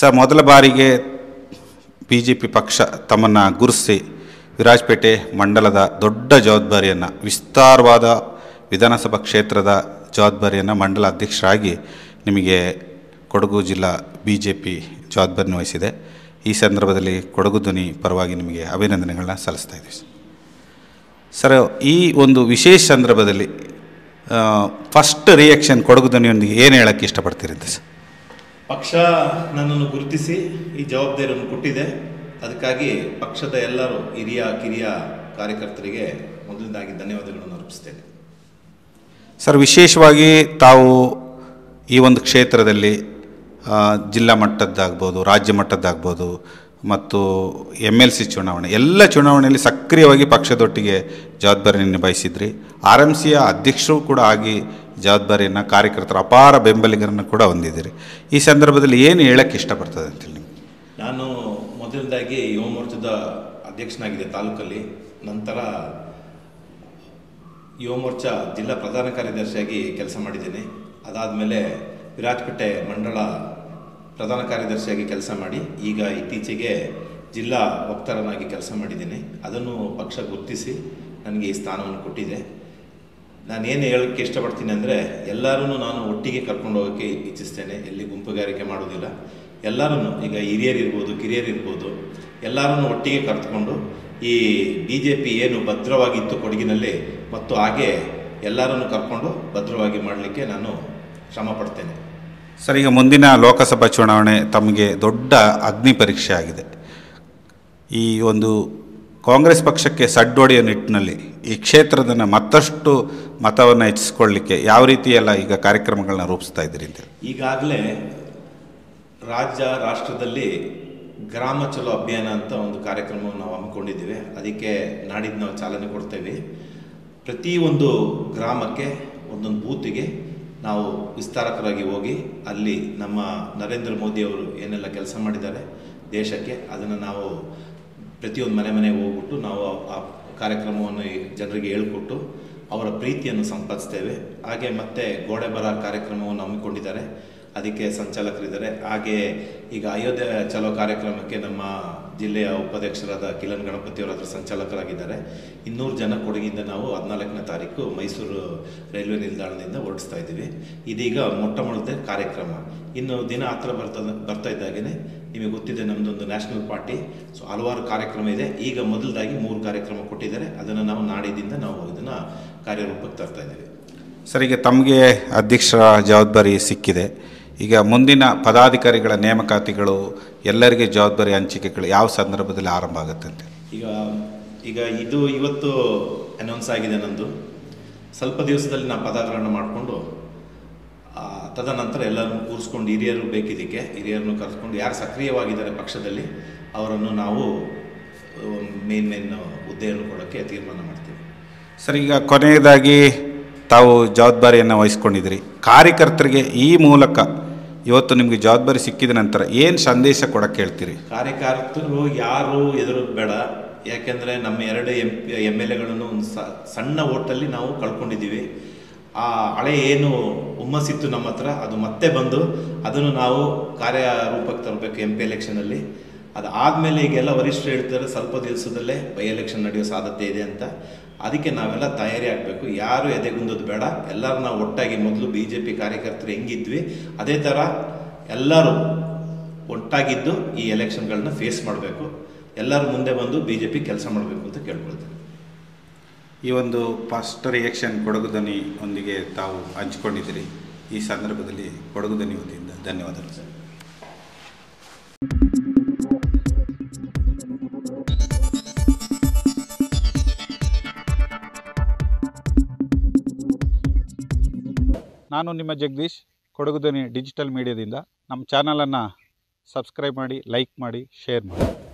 Sir, ಮೊದಲ ಬಾರಿಗೆ BJP ಪಕ್ಷ ತಮ್ಮನ್ನು ಗುರುತಿಸಿ ವಿರಾಜಪೇಟೆ ಮಂಡಲದ ದೊಡ್ಡ ಜವಾಬ್ದಾರಿಯನ್ನು, ವಿಸ್ತಾರವಾದ ವಿಧಾನಸಭಾ ಕ್ಷೇತ್ರದ ಜವಾಬ್ದಾರಿಯನ್ನು ಮಂಡಲ ಅಧ್ಯಕ್ಷರಾಗಿ ನಿಮಗೆ ಕೊಡಗು ಜಿಲ್ಲಾ BJP ಜವಾಬ್ದಾರಿ ವಹಿಸಿದೆ. ಈ ಸಂದರ್ಭದಲ್ಲಿ ಕೊಡಗು ಧ್ವನಿ ಪರವಾಗಿ ನಿಮಗೆ ಅಭಿನಂದನೆಗಳನ್ನ ಸಲ್ಲಿಸ್ತಾ ಇದ್ದೀವಿ. ಸರ್, ಈ ಒಂದು ವಿಶೇಷ ಸಂದರ್ಭದಲ್ಲಿ ಫಸ್ಟ್ ರಿಯಾಕ್ಷನ್ ಕೊಡಗು ಧ್ವನಿಯೊಂದಿಗೆ ಏನು ಹೇಳೋಕ್ಕೆ ಇಷ್ಟಪಡ್ತೀರಂತೆ ಸರ್? ಪಕ್ಷ ನನ್ನನ್ನು ಗುರುತಿಸಿ ಈ ಜವಾಬ್ದಾರಿಯನ್ನು ಕೊಟ್ಟಿದೆ. ಅದಕ್ಕಾಗಿ ಪಕ್ಷದ ಎಲ್ಲರೂ ಹಿರಿಯ ಕಿರಿಯ ಕಾರ್ಯಕರ್ತರಿಗೆ ಮೊದಲನೇದಾಗಿ ಧನ್ಯವಾದಗಳನ್ನು ಅರ್ಪಿಸ್ತೇನೆ. ಸರ್, ವಿಶೇಷವಾಗಿ ತಾವು ಈ ಒಂದು ಕ್ಷೇತ್ರದಲ್ಲಿ ಜಿಲ್ಲಾ ಮಟ್ಟದ್ದಾಗ್ಬೋದು, ರಾಜ್ಯ ಮಟ್ಟದ್ದಾಗ್ಬೋದು ಮತ್ತು MLC ಚುನಾವಣೆ, ಎಲ್ಲ ಚುನಾವಣೆಯಲ್ಲಿ ಸಕ್ರಿಯವಾಗಿ ಪಕ್ಷದೊಟ್ಟಿಗೆ ಜವಾಬ್ದಾರಿಯನ್ನು ನಿಭಾಯಿಸಿದ್ರಿ. RMCಯ ಅಧ್ಯಕ್ಷರು ಕೂಡ ಆಗಿ ಜವಾಬ್ದಾರಿಯನ್ನು, ಕಾರ್ಯಕರ್ತರ ಅಪಾರ ಬೆಂಬಲಿಗರನ್ನು ಕೂಡ ಹೊಂದಿದ್ದೀರಿ. ಈ ಸಂದರ್ಭದಲ್ಲಿ ಏನು ಹೇಳೋಕ್ಕೆ ಇಷ್ಟಪಡ್ತದೆ ಅಂತೇಳಿ ನಿಮಗೆ? ನಾನು ಮೊದಲನೇದಾಗಿ ಯುವ ಮೋರ್ಚಾದ ಅಧ್ಯಕ್ಷನಾಗಿದೆ ತಾಲೂಕಲ್ಲಿ. ನಂತರ ಯುವ ಮೋರ್ಚಾ ಜಿಲ್ಲಾ ಪ್ರಧಾನ ಕಾರ್ಯದರ್ಶಿಯಾಗಿ ಕೆಲಸ ಮಾಡಿದ್ದೇನೆ. ಅದಾದಮೇಲೆ ವಿರಾಜಪೇಟೆ ಮಂಡಳ ಪ್ರಧಾನ ಕಾರ್ಯದರ್ಶಿಯಾಗಿ ಕೆಲಸ ಮಾಡಿ ಈಗ ಇತ್ತೀಚೆಗೆ ಜಿಲ್ಲಾ ವಕ್ತಾರನಾಗಿ ಕೆಲಸ ಮಾಡಿದ್ದೇನೆ. ಅದನ್ನು ಪಕ್ಷ ಗುರುತಿಸಿ ನನಗೆ ಈ ಸ್ಥಾನವನ್ನು ಕೊಟ್ಟಿದೆ. ನಾನೇನು ಹೇಳೋಕ್ಕೆ ಇಷ್ಟಪಡ್ತೀನಿ ಅಂದರೆ, ಎಲ್ಲರೂ ನಾನು ಒಟ್ಟಿಗೆ ಕರ್ಕೊಂಡು ಹೋಗೋಕ್ಕೆ ಇಚ್ಛಿಸ್ತೇನೆ. ಎಲ್ಲಿ ಗುಂಪುಗಾರಿಕೆ ಮಾಡೋದಿಲ್ಲ. ಎಲ್ಲರೂ, ಈಗ ಹಿರಿಯರಿರ್ಬೋದು, ಕಿರಿಯರಿರ್ಬೋದು, ಎಲ್ಲರೂ ಒಟ್ಟಿಗೆ ಕರೆದುಕೊಂಡು ಈ BJP ಏನು ಭದ್ರವಾಗಿತ್ತು ಕೊಡಗಿನಲ್ಲಿ ಮತ್ತು ಹಾಗೆ ಎಲ್ಲರನ್ನು ಕರ್ಕೊಂಡು ಭದ್ರವಾಗಿ ಮಾಡಲಿಕ್ಕೆ ನಾನು ಶ್ರಮ ಪಡ್ತೇನೆ. ಸರ್, ಈಗ ಮುಂದಿನ ಲೋಕಸಭಾ ಚುನಾವಣೆ ತಮಗೆ ದೊಡ್ಡ ಅಗ್ನಿ ಪರೀಕ್ಷೆ ಆಗಿದೆ. ಈ ಒಂದು ಕಾಂಗ್ರೆಸ್ ಪಕ್ಷಕ್ಕೆ ಸಡ್ಡೊಡೆಯ ನಿಟ್ಟಿನಲ್ಲಿ ಈ ಕ್ಷೇತ್ರದನ್ನು ಮತ್ತಷ್ಟು ಮತವನ್ನು ಹೆಚ್ಚಿಸ್ಕೊಳ್ಳಿಕ್ಕೆ ಯಾವ ರೀತಿಯೆಲ್ಲ ಈಗ ಕಾರ್ಯಕ್ರಮಗಳನ್ನ ರೂಪಿಸ್ತಾ ಇದ್ದೀರಿ ಅಂತ? ಈಗಾಗಲೇ ರಾಷ್ಟ್ರದಲ್ಲಿ ಗ್ರಾಮ ಚಲೋ ಅಭಿಯಾನ ಅಂತ ಒಂದು ಕಾರ್ಯಕ್ರಮವನ್ನು ನಾವು ಹಮ್ಮಿಕೊಂಡಿದ್ದೇವೆ. ಅದಕ್ಕೆ ನಾಡಿದ್ದು ನಾವು ಚಾಲನೆ ಕೊಡ್ತೇವೆ. ಪ್ರತಿಯೊಂದು ಗ್ರಾಮಕ್ಕೆ, ಒಂದೊಂದು ಬೂತಿಗೆ ನಾವು ವಿಸ್ತಾರಕರಾಗಿ ಹೋಗಿ ಅಲ್ಲಿ ನಮ್ಮ ನರೇಂದ್ರ ಮೋದಿಯವರು ಏನೆಲ್ಲ ಕೆಲಸ ಮಾಡಿದ್ದಾರೆ ದೇಶಕ್ಕೆ, ಅದನ್ನು ನಾವು ಪ್ರತಿಯೊಂದು ಮನೆಗೆ ಹೋಗ್ಬಿಟ್ಟು ನಾವು ಆ ಕಾರ್ಯಕ್ರಮವನ್ನು ಜನರಿಗೆ ಹೇಳ್ಕೊಟ್ಟು ಅವರ ಪ್ರೀತಿಯನ್ನು ಸಂಪಾದಿಸ್ತೇವೆ. ಹಾಗೆ ಮತ್ತೆ ಗೋಡೆ ಬರ ಕಾರ್ಯಕ್ರಮವನ್ನು ಹಮ್ಮಿಕೊಂಡಿದ್ದಾರೆ, ಅದಕ್ಕೆ ಸಂಚಾಲಕರಿದ್ದಾರೆ. ಹಾಗೆ ಈಗ ಅಯೋಧ್ಯೆ ಚಲೋ ಕಾರ್ಯಕ್ರಮಕ್ಕೆ ನಮ್ಮ ಜಿಲ್ಲೆಯ ಉಪಾಧ್ಯಕ್ಷರಾದ ಕಿಲನ್ ಗಣಪತಿಯವರು ಅದರ ಸಂಚಾಲಕರಾಗಿದ್ದಾರೆ. 200 ಜನ ಕೊಡಗಿಂದ ನಾವು 14ನೇ ತಾರೀಕು ಮೈಸೂರು ರೈಲ್ವೆ ನಿಲ್ದಾಣದಿಂದ ಹೊರಡಿಸ್ತಾ ಇದ್ದೀವಿ. ಇದೀಗ ಮೊಟ್ಟಮೊದಲ ಕಾರ್ಯಕ್ರಮ. ಇನ್ನು ದಿನ ಹತ್ರ ಬರ್ತಾ ಇದ್ದಾಗೇ ನಿಮಗೆ ಗೊತ್ತಿದೆ, ನಮ್ಮದೊಂದು ನ್ಯಾಷನಲ್ ಪಾರ್ಟಿ. ಸೊ ಹಲವಾರು ಕಾರ್ಯಕ್ರಮ ಇದೆ. ಈಗ ಮೊದಲದಾಗಿ 3 ಕಾರ್ಯಕ್ರಮ ಕೊಟ್ಟಿದ್ದಾರೆ. ಅದನ್ನು ನಾವು ನಾಡಿದಿಂದ ನಾವು ಇದನ್ನು ಕಾರ್ಯರೂಪಕ್ಕೆ ತರ್ತಾ ಇದ್ದೀವಿ. ಸರ್, ಈಗ ತಮಗೆ ಅಧ್ಯಕ್ಷರ ಜವಾಬ್ದಾರಿ ಸಿಕ್ಕಿದೆ. ಈಗ ಮುಂದಿನ ಪದಾಧಿಕಾರಿಗಳ ನೇಮಕಾತಿಗಳು, ಎಲ್ಲರಿಗೆ ಜವಾಬ್ದಾರಿ ಹಂಚಿಕೆಗಳು ಯಾವ ಸಂದರ್ಭದಲ್ಲಿ ಆರಂಭ ಆಗುತ್ತೆ ಅಂತ? ಈಗ ಇದು ಇವತ್ತು ಅನೌನ್ಸ್ ಆಗಿದೆ ನಂದು. ಸ್ವಲ್ಪ ದಿವಸದಲ್ಲಿ ನಾವು ಪದಾಗ್ರಹಣ ಮಾಡಿಕೊಂಡು ತದನಂತರ ಎಲ್ಲರನ್ನು ಕೂರಿಸ್ಕೊಂಡು, ಹಿರಿಯರು ಬೇಕಿದ್ದಕ್ಕೆ ಹಿರಿಯರನ್ನು ಕರೆಸ್ಕೊಂಡು ಯಾರು ಸಕ್ರಿಯವಾಗಿದ್ದಾರೆ ಪಕ್ಷದಲ್ಲಿ ಅವರನ್ನು ನಾವು ಮೇನ್ ಹುದ್ದೆಯನ್ನು ಕೊಡೋಕ್ಕೆ ತೀರ್ಮಾನ ಮಾಡ್ತೀವಿ. ಸರ್, ಈಗ ಕೊನೆಯದಾಗಿ ತಾವು ಜವಾಬ್ದಾರಿಯನ್ನು ವಹಿಸ್ಕೊಂಡಿದ್ದೀರಿ. ಕಾರ್ಯಕರ್ತರಿಗೆ ಈ ಮೂಲಕ ಇವತ್ತು ನಿಮಗೆ ಜವಾಬ್ದಾರಿ ಸಿಕ್ಕಿದ ನಂತರ ಏನು ಸಂದೇಶ ಕೊಡೋಕ್ಕೆ ಹೇಳ್ತೀರಿ? ಕಾರ್ಯಕರ್ತರು ಯಾರು ಎದುರೋದು ಬೇಡ. ಯಾಕೆಂದರೆ ನಮ್ಮ 2 MLAಗಳನ್ನು ಒಂದು ಸಣ್ಣ ಓಟಲ್ಲಿ ನಾವು ಕಳ್ಕೊಂಡಿದ್ದೀವಿ. ಆ ಹಳೆ ಏನು ಹುಮ್ಮಸ್ಸಿತ್ತು ನಮ್ಮ ಹತ್ರ, ಅದು ಮತ್ತೆ ಬಂದು ಅದನ್ನು ನಾವು ಕಾರ್ಯರೂಪಕ್ಕೆ ತರಬೇಕು MP ಎಲೆಕ್ಷನಲ್ಲಿ. ಅದಾದಮೇಲೆ ಈಗೆಲ್ಲ ವರಿಷ್ಠರು ಹೇಳ್ತಾರೆ ಸ್ವಲ್ಪ ದಿವಸದಲ್ಲೇ ಬೈ ಎಲೆಕ್ಷನ್ ನಡೆಯೋ ಸಾಧ್ಯತೆ ಇದೆ ಅಂತ. ಅದಕ್ಕೆ ನಾವೆಲ್ಲ ತಯಾರಿ ಆಗಬೇಕು. ಯಾರು ಎದೆಗುಂದೋದು ಬೇಡ. ಎಲ್ಲರೂ ನಾವು ಒಟ್ಟಾಗಿ, ಮೊದಲು BJP ಕಾರ್ಯಕರ್ತರು ಹೆಂಗಿದ್ವಿ ಅದೇ ಥರ ಎಲ್ಲರೂ ಒಟ್ಟಾಗಿದ್ದು ಈ ಎಲೆಕ್ಷನ್ಗಳನ್ನ ಫೇಸ್ ಮಾಡಬೇಕು. ಎಲ್ಲರೂ ಮುಂದೆ ಬಂದು BJP ಕೆಲಸ ಮಾಡಬೇಕು ಅಂತ ಕೇಳ್ಕೊಳ್ತೇನೆ. ಈ ಒಂದು ಫಸ್ಟ್ ರಿಯಾಕ್ಷನ್ ಕೊಡಗು ಧ್ವನಿ ಒಂದಿಗೆ ತಾವು ಹಂಚಿಕೊಂಡಿದ್ದೀರಿ. ಈ ಸಂದರ್ಭದಲ್ಲಿ ಕೊಡಗು ಧ್ವನಿ ವತಿಯಿಂದ ಧನ್ಯವಾದಗಳು ಸರ್. ನಾನು ನಿಮ್ಮ ಜಗದೀಶ್, ಕೊಡಗು ಧ್ವನಿ ಡಿಜಿಟಲ್ ಮೀಡಿಯಾದಿಂದ. ನಮ್ಮ ಚಾನಲನ್ನು ಸಬ್ಸ್ಕ್ರೈಬ್ ಮಾಡಿ, ಲೈಕ್ ಮಾಡಿ, ಶೇರ್ ಮಾಡಿ.